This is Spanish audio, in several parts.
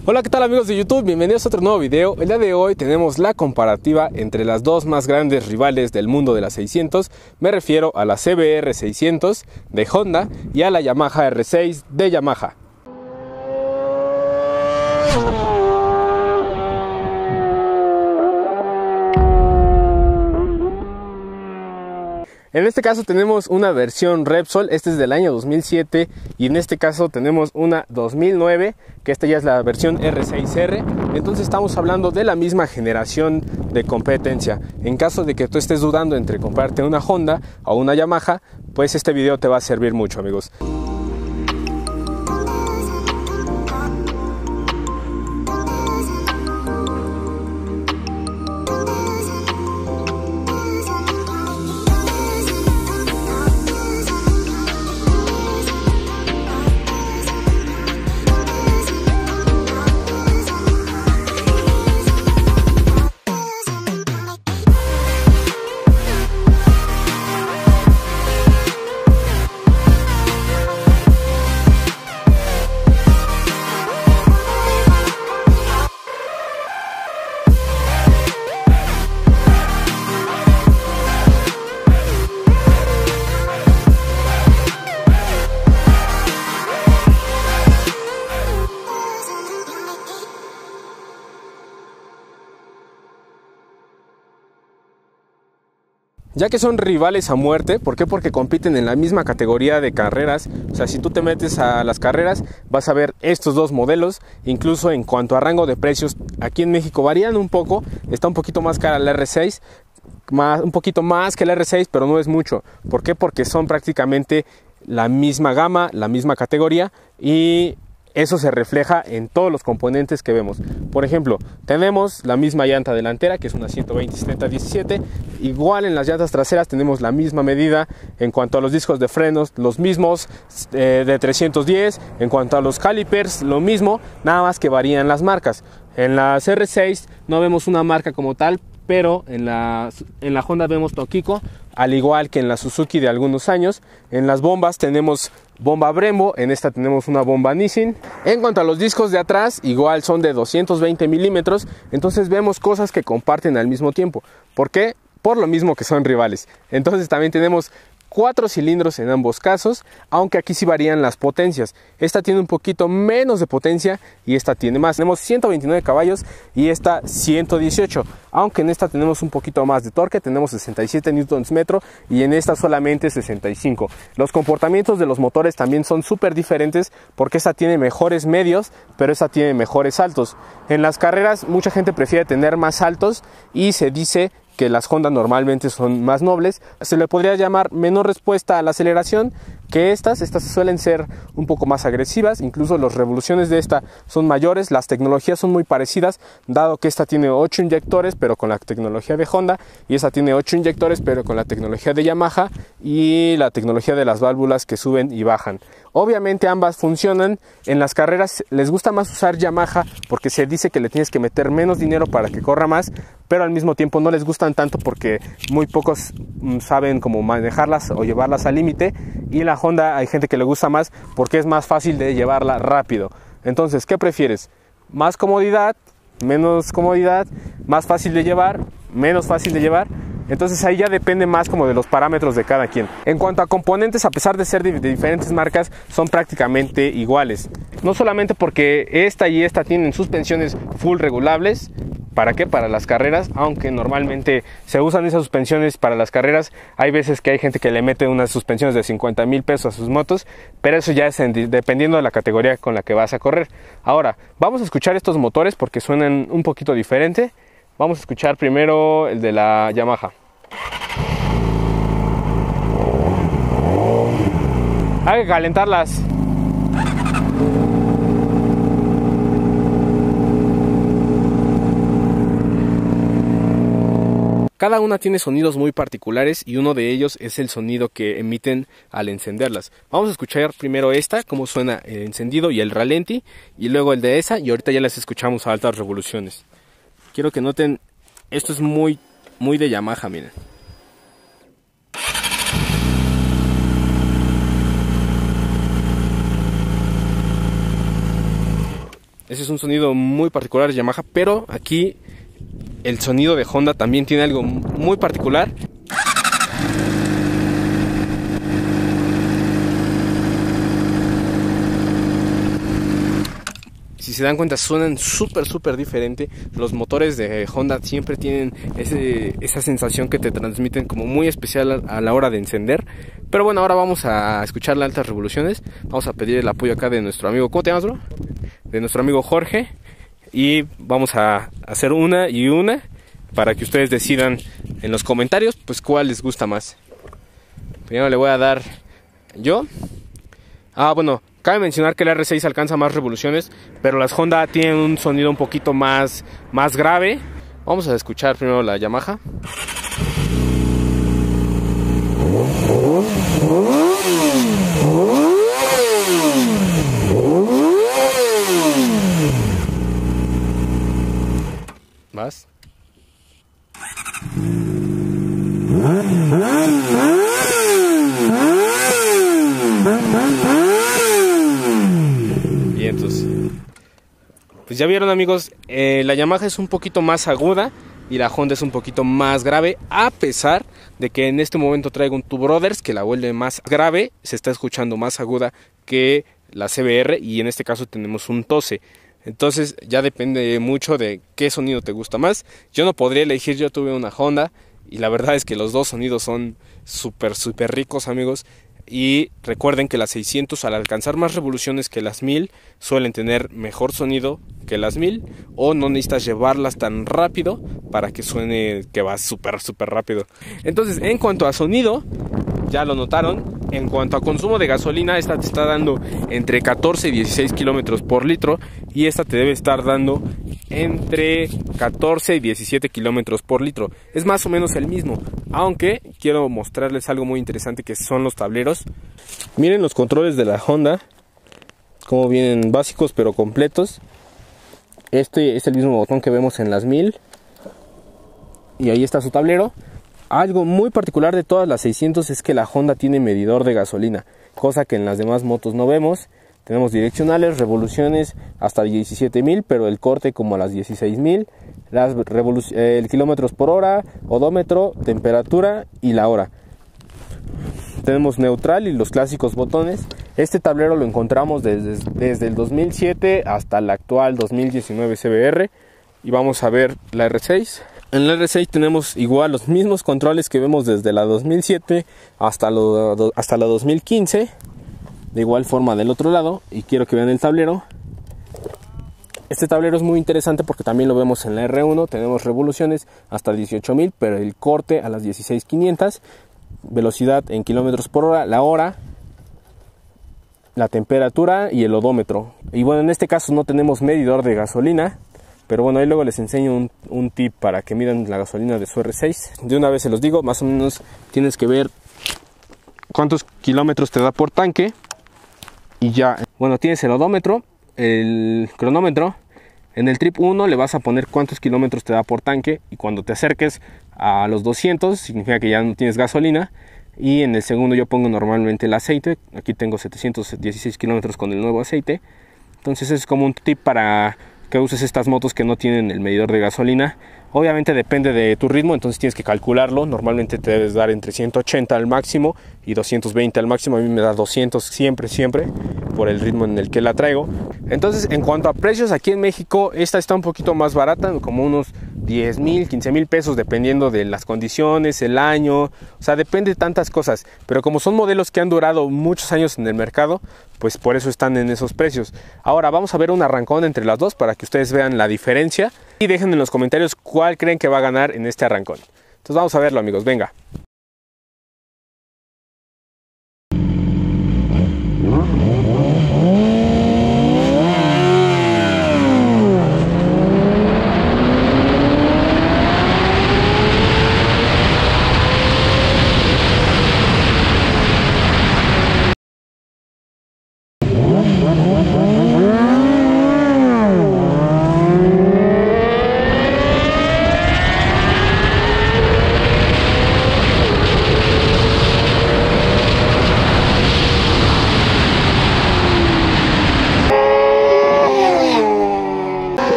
Hola, ¿qué tal amigos de YouTube? Bienvenidos a otro nuevo video. El día de hoy tenemos la comparativa entre las dos más grandes rivales del mundo de las 600. Me refiero a la CBR 600 de Honda y a la Yamaha R6 de Yamaha. En este caso tenemos una versión Repsol, este es del año 2007, y en este caso tenemos una 2009, que esta ya es la versión R6R, entonces estamos hablando de la misma generación de competencia. En caso de que tú estés dudando entre comprarte una Honda o una Yamaha, pues este video te va a servir mucho, amigos. Ya que son rivales a muerte, ¿por qué? Porque compiten en la misma categoría de carreras. O sea, si tú te metes a las carreras, vas a ver estos dos modelos. Incluso en cuanto a rango de precios, aquí en México varían un poco. Está un poquito más cara la R6, un poquito más que la R6, pero no es mucho. ¿Por qué? Porque son prácticamente la misma gama, la misma categoría, y eso se refleja en todos los componentes que vemos. Por ejemplo, tenemos la misma llanta delantera, que es una 120/70/17. Igual en las llantas traseras tenemos la misma medida. En cuanto a los discos de frenos, los mismos de 310. En cuanto a los calipers, lo mismo, nada más que varían las marcas. En las R6 no vemos una marca como tal, pero en la Honda vemos Tokiko, al igual que en la Suzuki de algunos años. En las bombas tenemos bomba Brembo, en esta tenemos una bomba Nissin. En cuanto a los discos de atrás, igual son de 220 milímetros, entonces vemos cosas que comparten al mismo tiempo. ¿Por qué? Por lo mismo que son rivales. Entonces también tenemos 4 cilindros en ambos casos, aunque aquí sí varían las potencias. Esta tiene un poquito menos de potencia y esta tiene más. Tenemos 129 caballos y esta 118, aunque en esta tenemos un poquito más de torque, tenemos 67 Nm y en esta solamente 65. Los comportamientos de los motores también son súper diferentes, porque esta tiene mejores medios, pero esta tiene mejores altos. En las carreras mucha gente prefiere tener más altos y se dice que las Honda normalmente son más nobles. Se le podría llamar menor respuesta a la aceleración que estas suelen ser un poco más agresivas. Incluso las revoluciones de esta son mayores, las tecnologías son muy parecidas, dado que esta tiene 8 inyectores pero con la tecnología de Honda, y esta tiene 8 inyectores pero con la tecnología de Yamaha y la tecnología de las válvulas que suben y bajan. Obviamente ambas funcionan. En las carreras les gusta más usar Yamaha porque se dice que le tienes que meter menos dinero para que corra más, pero al mismo tiempo no les gustan tanto porque muy pocos saben cómo manejarlas o llevarlas al límite, y la Honda hay gente que le gusta más porque es más fácil de llevarla rápido. Entonces, ¿qué prefieres? ¿Más comodidad? ¿Menos comodidad? ¿Más fácil de llevar? ¿Menos fácil de llevar? Entonces ahí ya depende más como de los parámetros de cada quien. En cuanto a componentes, a pesar de ser de diferentes marcas, son prácticamente iguales. No solamente porque esta y esta tienen suspensiones full regulables. ¿Para qué? Para las carreras, aunque normalmente se usan esas suspensiones para las carreras. Hay veces que hay gente que le mete unas suspensiones de 50,000 pesos a sus motos, pero eso ya es dependiendo de la categoría con la que vas a correr. Ahora, vamos a escuchar estos motores porque suenan un poquito diferente. Vamos a escuchar primero el de la Yamaha. Hay que calentarlas. Cada una tiene sonidos muy particulares y uno de ellos es el sonido que emiten al encenderlas. Vamos a escuchar primero esta, cómo suena el encendido y el ralenti, y luego el de esa, y ahorita ya las escuchamos a altas revoluciones. Quiero que noten, esto es muy de Yamaha, miren. Ese es un sonido muy particular de Yamaha, pero aquí el sonido de Honda también tiene algo muy particular. Si se dan cuenta, suenan súper diferente. Los motores de Honda siempre tienen esa sensación que te transmiten como muy especial a la hora de encender. Pero bueno, ahora vamos a escuchar las altas revoluciones. Vamos a pedir el apoyo acá de nuestro amigo, ¿cómo te llamas, bro? De nuestro amigo Jorge. Y vamos a hacer una y una para que ustedes decidan en los comentarios pues cuál les gusta más. Primero le voy a dar yo. Bueno, cabe mencionar que el R6 alcanza más revoluciones, pero las Honda tienen un sonido un poquito más grave. Vamos a escuchar primero la Yamaha. ¿Vas? Vientos. Pues ya vieron, amigos, la Yamaha es un poquito más aguda y la Honda es un poquito más grave, a pesar de que en este momento traigo un Two Brothers que la vuelve más grave, se está escuchando más aguda que la CBR, y en este caso tenemos un Tose. Entonces ya depende mucho de qué sonido te gusta más. Yo no podría elegir, yo tuve una Honda y la verdad es que los dos sonidos son súper ricos, amigos. Y recuerden que las 600, al alcanzar más revoluciones que las 1000, suelen tener mejor sonido que las 1000, o no necesitas llevarlas tan rápido para que suene que va súper rápido. Entonces, en cuanto a sonido, ya lo notaron. En cuanto a consumo de gasolina, esta te está dando entre 14 y 16 kilómetros por litro, y esta te debe estar dando entre 14 y 17 kilómetros por litro. Es más o menos el mismo, aunque quiero mostrarles algo muy interesante, que son los tableros. Miren los controles de la Honda, como vienen básicos pero completos. Este es el mismo botón que vemos en las 1000, y ahí está su tablero. Algo muy particular de todas las 600 es que la Honda tiene medidor de gasolina, cosa que en las demás motos no vemos. Tenemos direccionales, revoluciones hasta 17.000, pero el corte como a las 16.000, el kilómetros por hora, odómetro, temperatura y la hora. Tenemos neutral y los clásicos botones. Este tablero lo encontramos desde el 2007 hasta el actual 2019 CBR. Y vamos a ver la R6. En la R6 tenemos igual los mismos controles que vemos desde la 2007 hasta la 2015. De igual forma del otro lado, y quiero que vean el tablero. Este tablero es muy interesante porque también lo vemos en la R1. Tenemos revoluciones hasta 18.000, pero el corte a las 16.500. Velocidad en kilómetros por hora, la hora, la temperatura y el odómetro. Y bueno, en este caso no tenemos medidor de gasolina, pero bueno, ahí luego les enseño un tip para que midan la gasolina de su R6. De una vez se los digo, más o menos tienes que ver cuántos kilómetros te da por tanque. Y ya, bueno, tienes el odómetro, el cronómetro. En el trip 1 le vas a poner cuántos kilómetros te da por tanque, y cuando te acerques a los 200 significa que ya no tienes gasolina. Y en el segundo yo pongo normalmente el aceite. Aquí tengo 716 kilómetros con el nuevo aceite. Entonces es como un tip para que uses estas motos que no tienen el medidor de gasolina. Obviamente depende de tu ritmo, entonces tienes que calcularlo. Normalmente te debes dar entre 180 al máximo y 220 al máximo. A mí me da 200 siempre, por el ritmo en el que la traigo. Entonces, en cuanto a precios, aquí en México esta está un poquito más barata, como unos 10,000, 15,000 pesos, dependiendo de las condiciones, el año. O sea, depende de tantas cosas. Pero como son modelos que han durado muchos años en el mercado, pues por eso están en esos precios. Ahora vamos a ver un arrancón entre las dos para que ustedes vean la diferencia. Y dejen en los comentarios cuál creen que va a ganar en este arrancón. Entonces vamos a verlo, amigos, venga.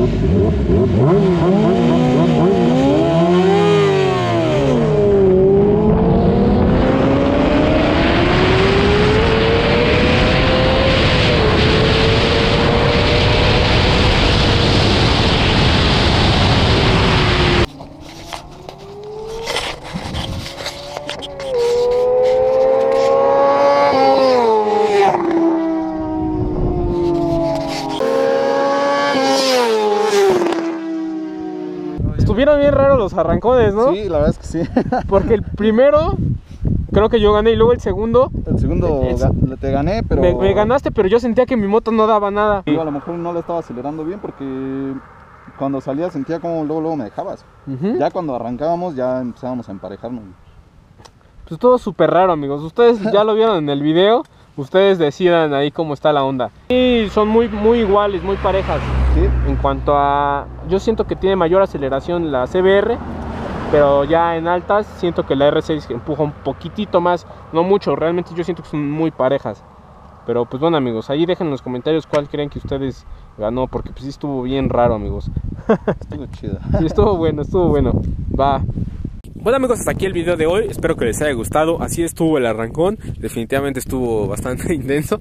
Estuvieron bien raros los arrancones, ¿no? Sí, la verdad es que sí. Porque el primero creo que yo gané y luego el segundo te gané, pero... Me ganaste, pero yo sentía que mi moto no daba nada. Yo a lo mejor no la estaba acelerando bien porque cuando salía sentía como luego me dejabas. Ya cuando arrancábamos ya empezábamos a emparejarnos. Pues todo súper raro, amigos. Ustedes ya lo vieron en el video. Ustedes decidan ahí cómo está la onda. Y son muy iguales, muy parejas. ¿Sí? En cuanto a... Yo siento que tiene mayor aceleración la CBR, pero ya en altas siento que la R6 empuja un poquitito más. No mucho, realmente yo siento que son muy parejas. Pero pues bueno, amigos, ahí dejen en los comentarios cuál creen que ustedes ganó, porque pues sí estuvo bien raro, amigos. Estuvo chido. Sí, estuvo bueno. Va. Bueno, amigos, hasta aquí el video de hoy. Espero que les haya gustado. Así estuvo el arrancón. Definitivamente estuvo bastante intenso.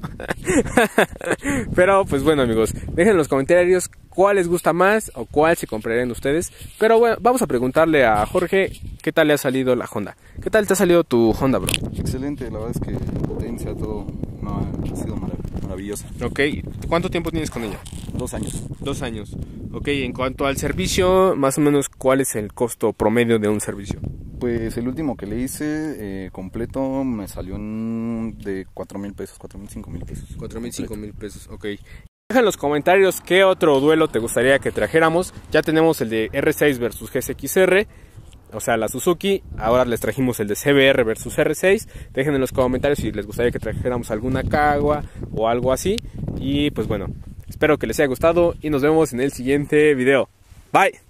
Pero pues bueno, amigos, dejen en los comentarios cuál les gusta más o cuál se comprarían ustedes. Pero bueno, vamos a preguntarle a Jorge qué tal le ha salido la Honda. ¿Qué tal te ha salido tu Honda, bro? Excelente, la verdad es que potencia, todo ha sido maravillosa. Ok, ¿cuánto tiempo tienes con ella? 2 años. 2 años. Ok, en cuanto al servicio, más o menos, ¿cuál es el costo promedio de un servicio? Pues el último que le hice completo me salió de 4,000 pesos, 4,000, 5,000 pesos. 4,000, 5,000 pesos, ok. Deja en los comentarios qué otro duelo te gustaría que trajéramos. Ya tenemos el de R6 versus GSX-R, o sea, la Suzuki. Ahora les trajimos el de CBR versus R6. Dejen en los comentarios si les gustaría que trajéramos alguna Kawa o algo así. Y pues bueno, espero que les haya gustado y nos vemos en el siguiente video. Bye.